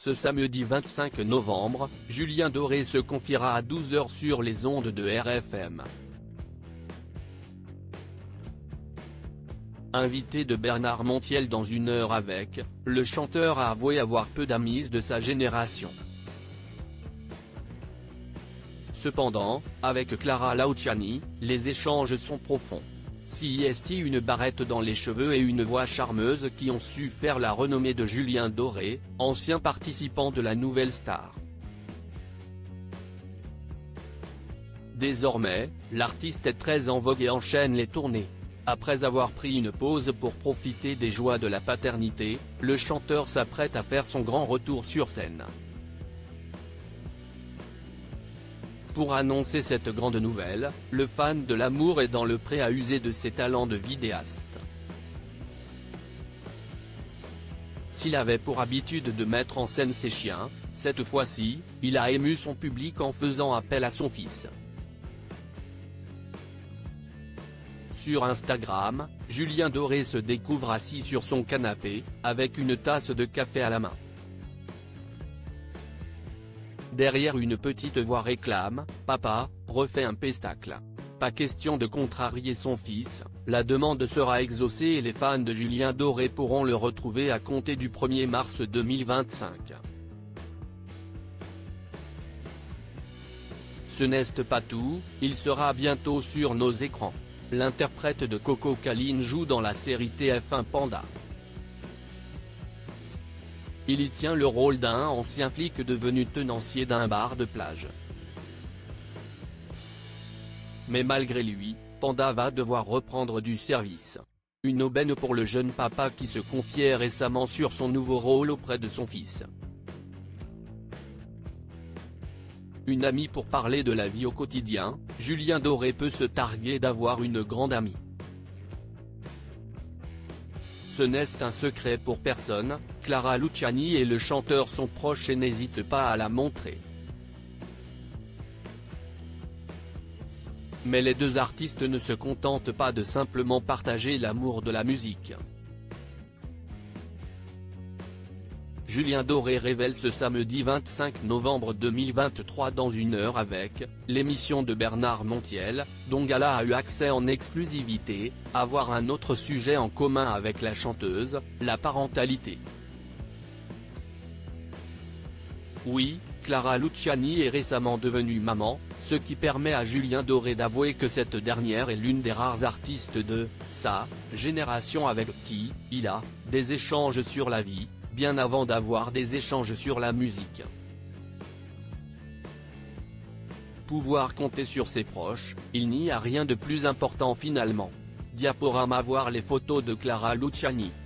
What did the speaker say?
Ce samedi 25 novembre, Julien Doré se confiera à 12 h sur les ondes de RFM. Invité de Bernard Montiel dans Une heure avec, le chanteur a avoué avoir peu d'amis de sa génération. Cependant, avec Clara Luciani, les échanges sont profonds. Si est une barrette dans les cheveux et une voix charmeuse qui ont su faire la renommée de Julien Doré, ancien participant de la Nouvelle Star. Désormais, l'artiste est très en vogue et enchaîne les tournées. Après avoir pris une pause pour profiter des joies de la paternité, le chanteur s'apprête à faire son grand retour sur scène. Pour annoncer cette grande nouvelle, le fan de l'amour est dans le pré à user de ses talents de vidéaste. S'il avait pour habitude de mettre en scène ses chiens, cette fois-ci, il a ému son public en faisant appel à son fils. Sur Instagram, Julien Doré se découvre assis sur son canapé, avec une tasse de café à la main. Derrière une petite voix réclame « Papa, refais un pestacle ». Pas question de contrarier son fils, la demande sera exaucée et les fans de Julien Doré pourront le retrouver à compter du 1er mars 2025. Ce n'est pas tout, il sera bientôt sur nos écrans. L'interprète de Coco Caline joue dans la série TF1 Panda. Il y tient le rôle d'un ancien flic devenu tenancier d'un bar de plage. Mais malgré lui, Panda va devoir reprendre du service. Une aubaine pour le jeune papa qui se confiait récemment sur son nouveau rôle auprès de son fils. Une amie pour parler de la vie au quotidien, Julien Doré peut se targuer d'avoir une grande amie. Ce n'est un secret pour personne, Clara Luciani et le chanteur sont proches et n'hésitent pas à la montrer. Mais les deux artistes ne se contentent pas de simplement partager l'amour de la musique. Julien Doré révèle ce samedi 25 novembre 2023 dans Une heure avec, l'émission de Bernard Montiel, dont Gala a eu accès en exclusivité, avoir un autre sujet en commun avec la chanteuse, la parentalité. Oui, Clara Luciani est récemment devenue maman, ce qui permet à Julien Doré d'avouer que cette dernière est l'une des rares artistes de sa génération avec qui il a des échanges sur la vie, bien avant d'avoir des échanges sur la musique. Pouvoir compter sur ses proches, il n'y a rien de plus important finalement. Diaporama. Voir les photos de Clara Luciani.